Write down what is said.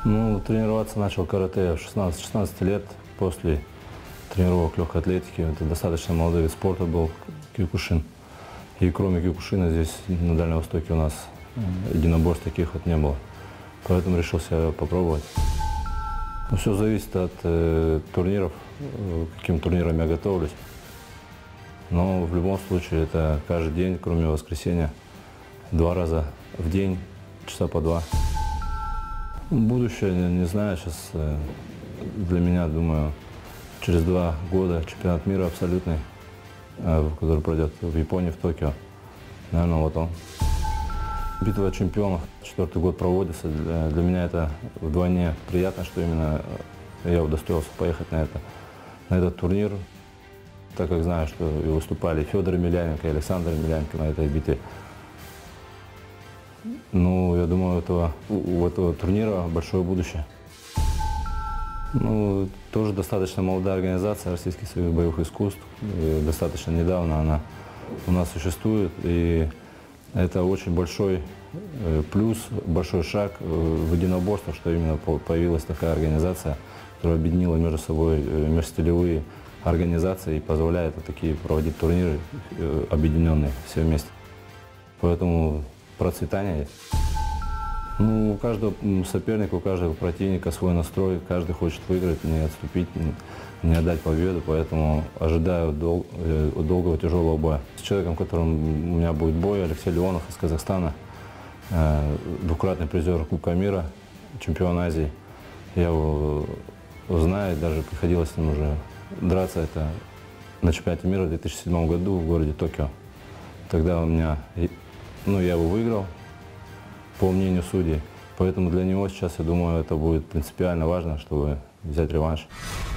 Ну, тренироваться начал карате в 16 лет после тренировок легкой атлетики. Это достаточно молодой вид спорта был, киокушин. И кроме киокушина здесь на Дальнем Востоке у нас единоборств таких вот не было. Поэтому решил себя попробовать. Ну, все зависит от турниров, к каким турнирам я готовлюсь. Но в любом случае это каждый день, кроме воскресенья, 2 раза в день, часа по 2. Будущее, не знаю, сейчас для меня, думаю, через 2 года чемпионат мира абсолютный, который пройдет в Японии, в Токио. Наверное, вот он. Битва чемпионов 4-й год проводится. Для меня это вдвойне приятно, что именно я удостоился поехать на этот турнир, так как знаю, что и выступали Федор Емельяненко, и Александр Емельяненко на этой битве. Ну, я думаю, у этого турнира большое будущее. Ну, тоже достаточно молодая организация, Российский союз боевых искусств. И достаточно недавно она у нас существует. И это очень большой плюс, большой шаг в единоборствах, что именно появилась такая организация, которая объединила между собой межстилевые организации и позволяет вот такие проводить турниры объединенные все вместе. Поэтому процветание есть. Ну, у каждого соперника, у каждого противника свой настрой, каждый хочет выиграть, не отступить, не отдать победу, поэтому ожидаю долгого тяжелого боя. С человеком, которым у меня будет бой, Алексей Леонов из Казахстана, двукратный призер Кубка мира, чемпион Азии. Я его знаю, даже приходилось с ним уже драться. Это на чемпионате мира в 2007 году в городе Токио. Тогда я его выиграл, по мнению судей. Поэтому для него сейчас, я думаю, это будет принципиально важно, чтобы взять реванш.